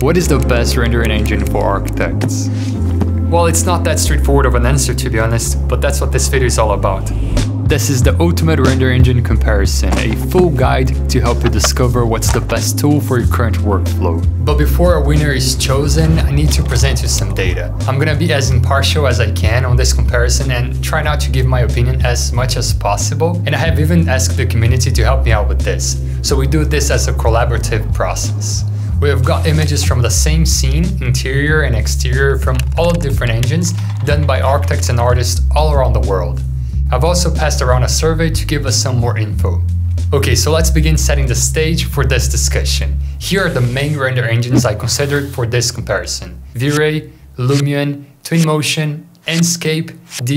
What is the best rendering engine for architects? Well, it's not that straightforward of an answer, to be honest, but that's what this video is all about. This is the Ultimate Render Engine Comparison, a full guide to help you discover what's the best tool for your current workflow. But before a winner is chosen, I need to present you some data. I'm gonna be as impartial as I can on this comparison and try not to give my opinion as much as possible. And I have even asked the community to help me out with this. So we do this as a collaborative process. We have got images from the same scene, interior and exterior, from all different engines done by architects and artists all around the world. I've also passed around a survey to give us some more info. Okay, so let's begin setting the stage for this discussion. Here are the main render engines I considered for this comparison: Vray, Lumion, Twinmotion, Enscape,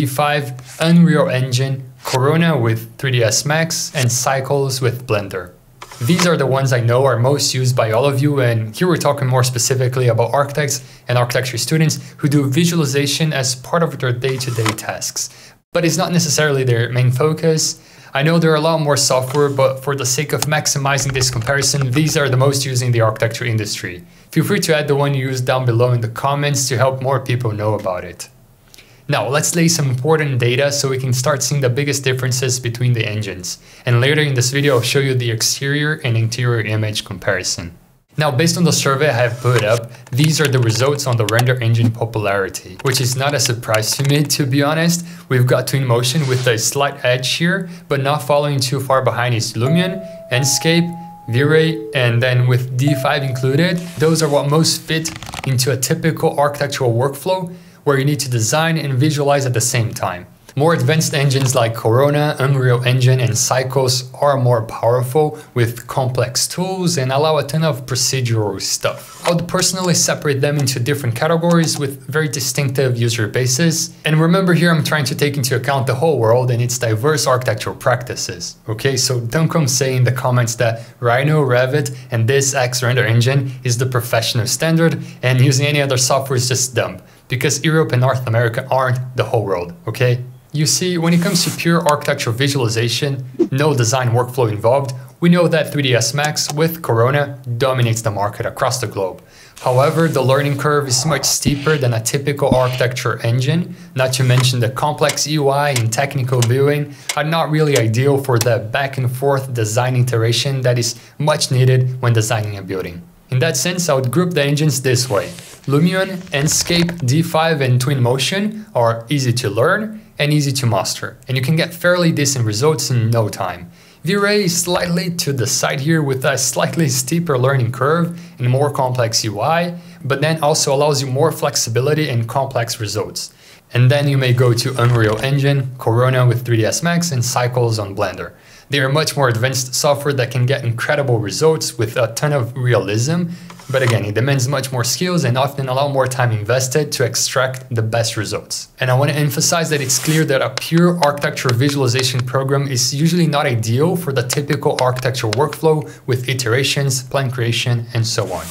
D5, Unreal Engine, Corona with 3ds Max, and Cycles with Blender. These are the ones I know are most used by all of you, and here we're talking more specifically about architects and architecture students who do visualization as part of their day-to-day tasks. But it's not necessarily their main focus. I know there are a lot more software, but for the sake of maximizing this comparison, these are the most used in the architecture industry. Feel free to add the one you use down below in the comments to help more people know about it. Now, let's lay some important data so we can start seeing the biggest differences between the engines. And later in this video, I'll show you the exterior and interior image comparison. Now, based on the survey I have put up, these are the results on the render engine popularity, which is not a surprise to me, to be honest. We've got Twinmotion with a slight edge here, but not following too far behind is Lumion, Enscape, Vray, and then with D5 included, those are what most fit into a typical architectural workflow where you need to design and visualize at the same time. More advanced engines like Corona, Unreal Engine, and Cycles are more powerful with complex tools and allow a ton of procedural stuff. I would personally separate them into different categories with very distinctive user bases. And remember, here I'm trying to take into account the whole world and its diverse architectural practices. Okay, so don't come say in the comments that Rhino, Revit, and this X render engine is the professional standard and using any other software is just dumb, because Europe and North America aren't the whole world, okay? You see, when it comes to pure architectural visualization, no design workflow involved, we know that 3ds Max with Corona dominates the market across the globe. However, the learning curve is much steeper than a typical architecture engine, not to mention the complex UI and technical viewing are not really ideal for the back and forth design iteration that is much needed when designing a building. In that sense, I would group the engines this way. Lumion, Enscape, D5, and Twinmotion are easy to learn and easy to master, and you can get fairly decent results in no time. Vray is slightly to the side here with a slightly steeper learning curve and more complex UI, but then also allows you more flexibility and complex results. And then you may go to Unreal Engine, Corona with 3ds Max, and Cycles on Blender. They are much more advanced software that can get incredible results with a ton of realism, but again, it demands much more skills and often a lot more time invested to extract the best results. And I want to emphasize that it's clear that a pure architecture visualization program is usually not ideal for the typical architecture workflow with iterations, plan creation, and so on.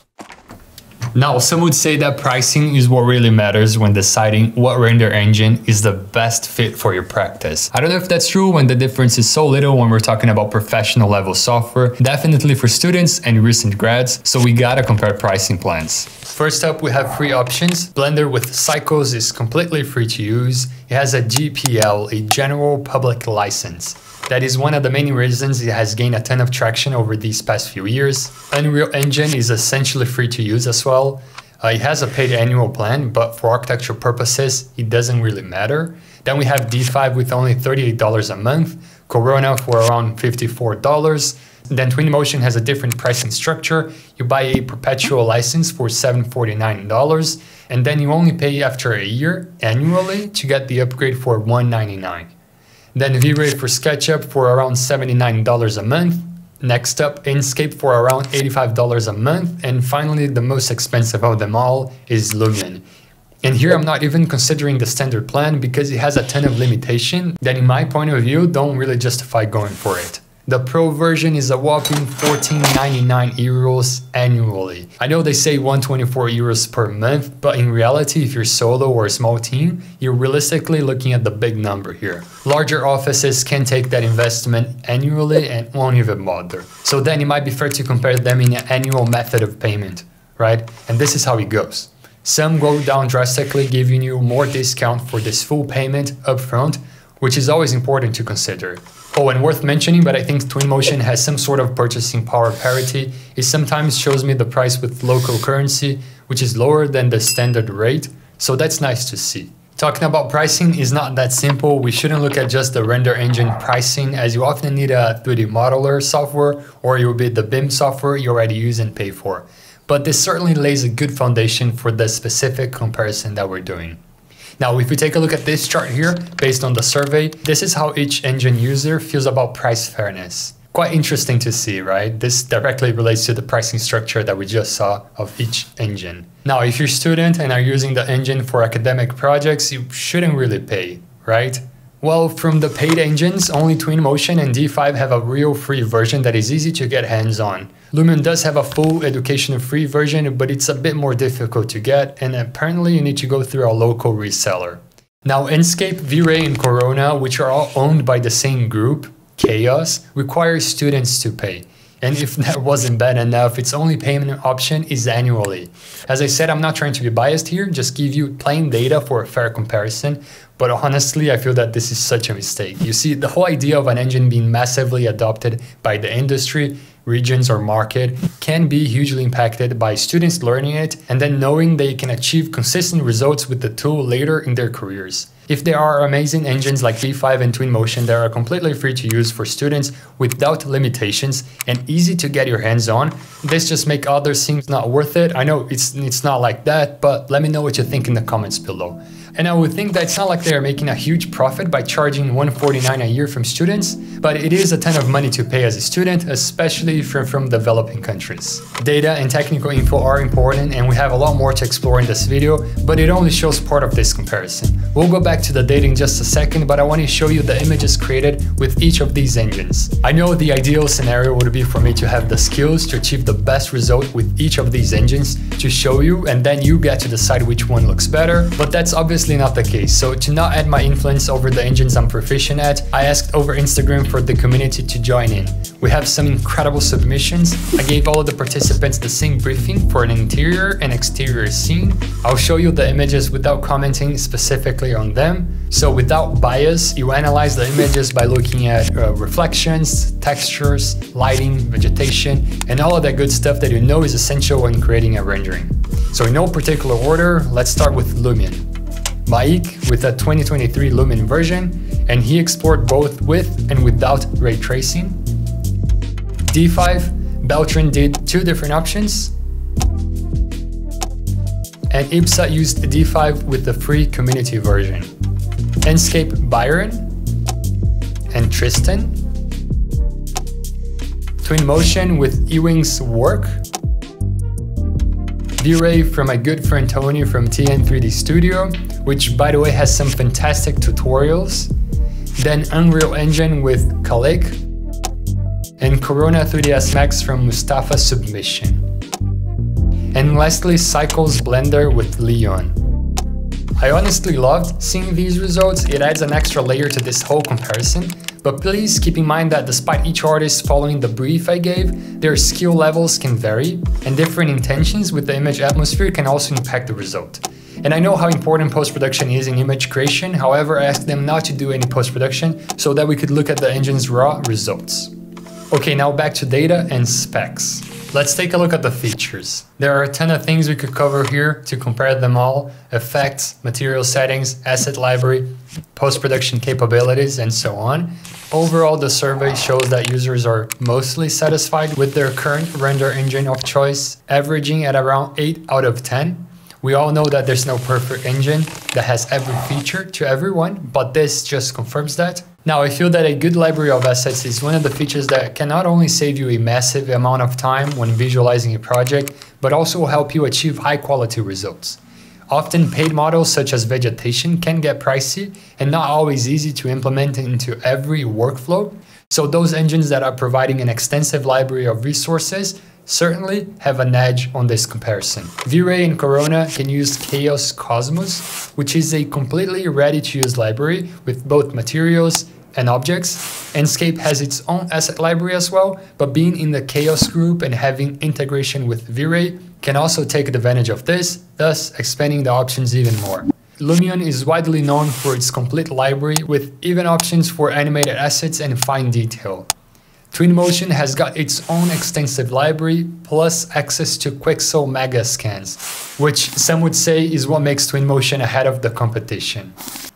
Now, some would say that pricing is what really matters when deciding what render engine is the best fit for your practice. I don't know if that's true when the difference is so little when we're talking about professional level software, definitely for students and recent grads, so we gotta compare pricing plans. First up, we have free options. Blender with Cycles is completely free to use. It has a GPL, a general public license. That is one of the main reasons it has gained a ton of traction over these past few years. Unreal Engine is essentially free to use as well. It has a paid annual plan, but for architectural purposes, it doesn't really matter. Then we have D5 with only $38 a month, Corona for around $54. Then Twinmotion has a different pricing structure. You buy a perpetual license for $749, and then you only pay after a year annually to get the upgrade for $199. Then Vray for SketchUp for around $79 a month. Next up, Enscape for around $85 a month. And finally, the most expensive of them all is Lumion. And here I'm not even considering the standard plan because it has a ton of limitation that in my point of view don't really justify going for it. The Pro version is a whopping 14.99 euros annually. I know they say 124 euros per month, but in reality, if you're solo or a small team, you're realistically looking at the big number here. Larger offices can take that investment annually and won't even bother. So then it might be fair to compare them in an annual method of payment, right? And this is how it goes. Some go down drastically, giving you more discount for this full payment upfront, which is always important to consider. Oh, and worth mentioning, but I think Twinmotion has some sort of purchasing power parity. It sometimes shows me the price with local currency, which is lower than the standard rate, so that's nice to see. Talking about pricing is not that simple. We shouldn't look at just the render engine pricing, as you often need a 3D modeler software, or it will be the BIM software you already use and pay for. But this certainly lays a good foundation for the specific comparison that we're doing. Now, if we take a look at this chart here, based on the survey, this is how each engine user feels about price fairness. Quite interesting to see, right? This directly relates to the pricing structure that we just saw of each engine. Now, if you're a student and are using the engine for academic projects, you shouldn't really pay, right? Well, from the paid engines, only Twinmotion and D5 have a real free version that is easy to get hands-on. Lumion does have a full education free version, but it's a bit more difficult to get, and apparently you need to go through a local reseller. Now, Enscape, Vray, and Corona, which are all owned by the same group, Chaos, require students to pay. And if that wasn't bad enough, its only payment option is annually. As I said, I'm not trying to be biased here, just give you plain data for a fair comparison, but honestly, I feel that this is such a mistake. You see, the whole idea of an engine being massively adopted by the industry, regions, or market can be hugely impacted by students learning it and then knowing they can achieve consistent results with the tool later in their careers. If there are amazing engines like D5 and Twinmotion that are completely free to use for students without limitations and easy to get your hands on, this just makes others seem not worth it. I know it's not like that, but let me know what you think in the comments below. And I would think that it's not like they're making a huge profit by charging $149 a year from students, but it is a ton of money to pay as a student, especially from developing countries. Data and technical info are important, and we have a lot more to explore in this video, but it only shows part of this comparison. We'll go back to the data in just a second, but I want to show you the images created with each of these engines. I know the ideal scenario would be for me to have the skills to achieve the best result with each of these engines to show you, and then you get to decide which one looks better, but that's obviously not the case. So to not add my influence over the engines I'm proficient at, I asked over Instagram for the community to join in. We have some incredible submissions. I gave all of the participants the same briefing for an interior and exterior scene. I'll show you the images without commenting specifically on them. So without bias, you analyze the images by looking at reflections, textures, lighting, vegetation, and all of that good stuff that you know is essential when creating a rendering. So in no particular order, let's start with Lumion. Mayck with a 2023 Lumion version, and he explored both with and without ray tracing. D5, Beltrán did two different options, and Ibsa used D5 with the free community version. Enscape, Byron and Tristan. Twinmotion with Ewing's work. Vray from my good friend Tony from TN3D Studio, which by the way has some fantastic tutorials. Then Unreal Engine with Khaliq, and Corona 3ds Max from Mustafa's submission. And lastly, Cycles Blender with Leon. I honestly loved seeing these results. It adds an extra layer to this whole comparison, but please keep in mind that despite each artist following the brief I gave, their skill levels can vary, and different intentions with the image atmosphere can also impact the result. And I know how important post-production is in image creation, however I asked them not to do any post-production so that we could look at the engine's raw results. Okay, now back to data and specs. Let's take a look at the features. There are a ton of things we could cover here to compare them all: effects, material settings, asset library, post-production capabilities, and so on. Overall, the survey shows that users are mostly satisfied with their current render engine of choice, averaging at around 8 out of 10. We all know that there's no perfect engine that has every feature to everyone, but this just confirms that. Now, I feel that a good library of assets is one of the features that can not only save you a massive amount of time when visualizing a project, but also help you achieve high quality results. Often paid models such as vegetation can get pricey and not always easy to implement into every workflow. So those engines that are providing an extensive library of resources certainly have an edge on this comparison. Vray and Corona can use Chaos Cosmos, which is a completely ready-to-use library with both materials, and objects. Enscape has its own asset library as well, but being in the Chaos group and having integration with Vray can also take advantage of this, thus expanding the options even more. Lumion is widely known for its complete library with even options for animated assets and fine detail. Twinmotion has got its own extensive library, plus access to Quixel mega scans, which some would say is what makes Twinmotion ahead of the competition.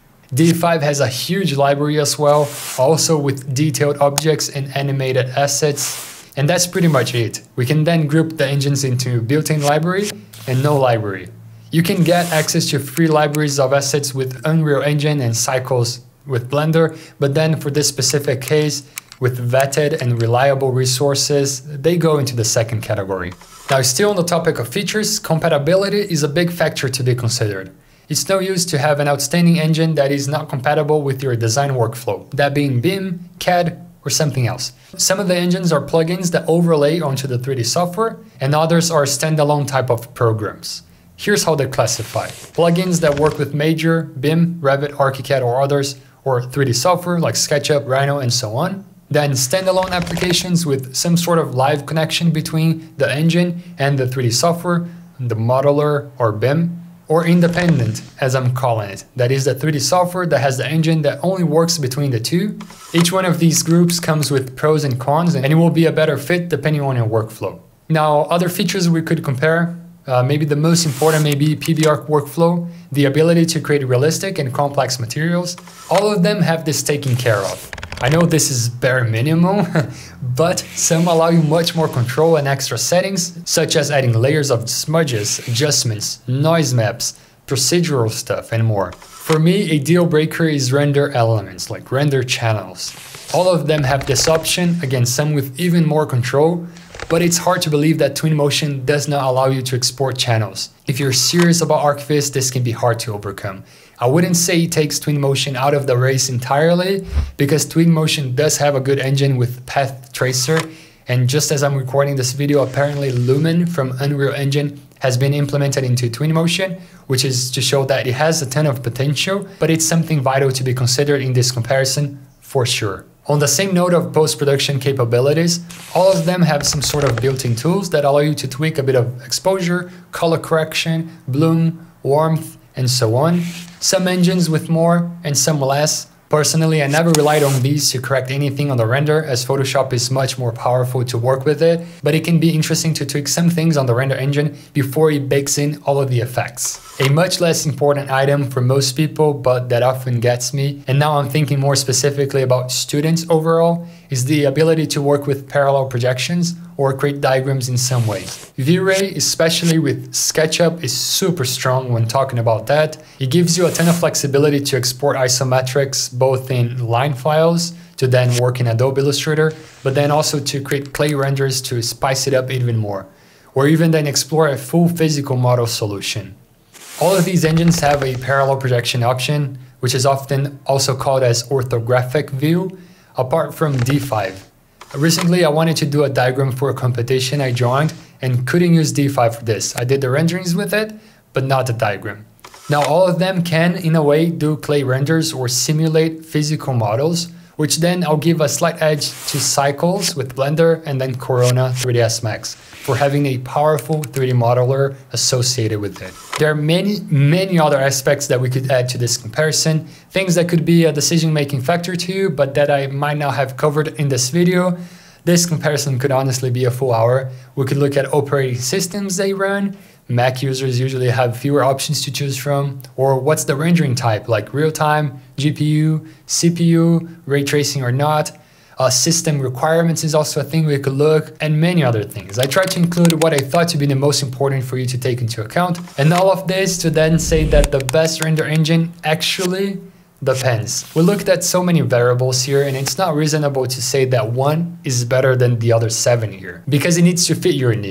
D5 has a huge library as well, also with detailed objects and animated assets, and that's pretty much it. We can then group the engines into built-in library and no library. You can get access to free libraries of assets with Unreal Engine and Cycles with Blender, but then for this specific case, with vetted and reliable resources, they go into the second category. Now, still on the topic of features, compatibility is a big factor to be considered. It's no use to have an outstanding engine that is not compatible with your design workflow, that being BIM, CAD, or something else. Some of the engines are plugins that overlay onto the 3D software, and others are standalone type of programs. Here's how they're classified. Plugins that work with major BIM, Revit, ArchiCAD, or others, or 3D software like SketchUp, Rhino, and so on. Then standalone applications with some sort of live connection between the engine and the 3D software, the modeler or BIM, or independent, as I'm calling it. That is the 3D software that has the engine that only works between the two. Each one of these groups comes with pros and cons, and it will be a better fit depending on your workflow. Now, other features we could compare, maybe the most important may be PBR Workflow, the ability to create realistic and complex materials. All of them have this taken care of. I know this is bare minimum, but some allow you much more control and extra settings, such as adding layers of smudges, adjustments, noise maps, procedural stuff, and more. For me, a deal breaker is render elements, like render channels. All of them have this option, again some with even more control, but it's hard to believe that Twinmotion does not allow you to export channels. If you're serious about ArchViz, this can be hard to overcome. I wouldn't say it takes Twinmotion out of the race entirely, because Twinmotion does have a good engine with Path Tracer, and just as I'm recording this video, apparently Lumion from Unreal Engine has been implemented into Twinmotion, which is to show that it has a ton of potential, but it's something vital to be considered in this comparison for sure. On the same note of post-production capabilities, all of them have some sort of built-in tools that allow you to tweak a bit of exposure, color correction, bloom, warmth, and so on. Some engines with more and some less. Personally, I never relied on these to correct anything on the render, as Photoshop is much more powerful to work with it, but it can be interesting to tweak some things on the render engine before it bakes in all of the effects. A much less important item for most people, but that often gets me, and now I'm thinking more specifically about students overall, is the ability to work with parallel projections or create diagrams in some way. Vray, especially with SketchUp, is super strong when talking about that. It gives you a ton of flexibility to export isometrics both in line files to then work in Adobe Illustrator, but then also to create clay renders to spice it up even more, or even then explore a full physical model solution. All of these engines have a parallel projection option, which is often also called as orthographic view, apart from D5. Recently, I wanted to do a diagram for a competition I joined and couldn't use D5 for this. I did the renderings with it, but not the diagram. Now, all of them can, in a way, do clay renders or simulate physical models, which then I'll give a slight edge to Cycles with Blender and then Corona 3ds Max for having a powerful 3D modeler associated with it. There are many other aspects that we could add to this comparison, things that could be a decision-making factor to you, but that I might not have covered in this video. This comparison could honestly be a full hour. We could look at operating systems they run. Mac users usually have fewer options to choose from, or what's the rendering type, like real-time, GPU, CPU, ray tracing or not. System requirements is also a thing we could look, and many other things. I tried to include what I thought to be the most important for you to take into account, and all of this to then say that the best render engine actually depends. We looked at so many variables here, and it's not reasonable to say that one is better than the other 7 here, because it needs to fit your needs.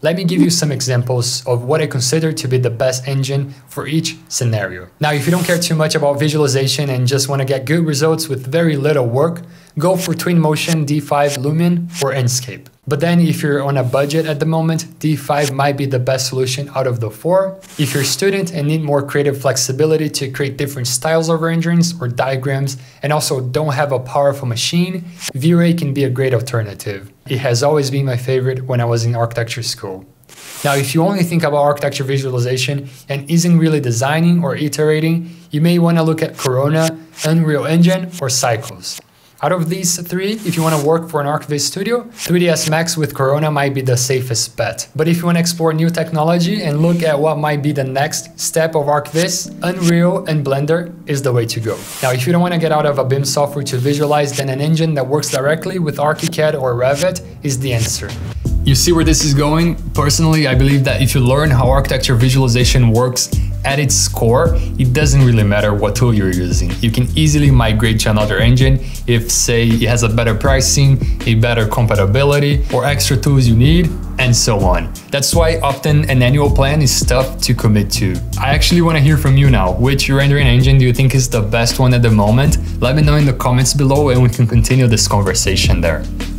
Let me give you some examples of what I consider to be the best engine for each scenario. Now, if you don't care too much about visualization and just want to get good results with very little work, go for Twinmotion, D5, Lumion, or Enscape. But then if you're on a budget at the moment, D5 might be the best solution out of the 4. If you're a student and need more creative flexibility to create different styles of renderings or diagrams, and also don't have a powerful machine, Vray can be a great alternative. It has always been my favorite when I was in architecture school. Now, if you only think about architecture visualization and isn't really designing or iterating, you may want to look at Corona, Unreal Engine, or Cycles. Out of these 3, if you want to work for an ArchViz studio, 3ds Max with Corona might be the safest bet. But if you want to explore new technology and look at what might be the next step of ArchViz, Unreal and Blender is the way to go. Now, if you don't want to get out of a BIM software to visualize, then an engine that works directly with ArchiCAD or Revit is the answer. You see where this is going? Personally, I believe that if you learn how architecture visualization works at its core, it doesn't really matter what tool you're using. You can easily migrate to another engine if, say, it has a better pricing, a better compatibility, or extra tools you need, and so on. That's why often an annual plan is tough to commit to. I actually want to hear from you now. Which rendering engine do you think is the best one at the moment? Let me know in the comments below and we can continue this conversation there.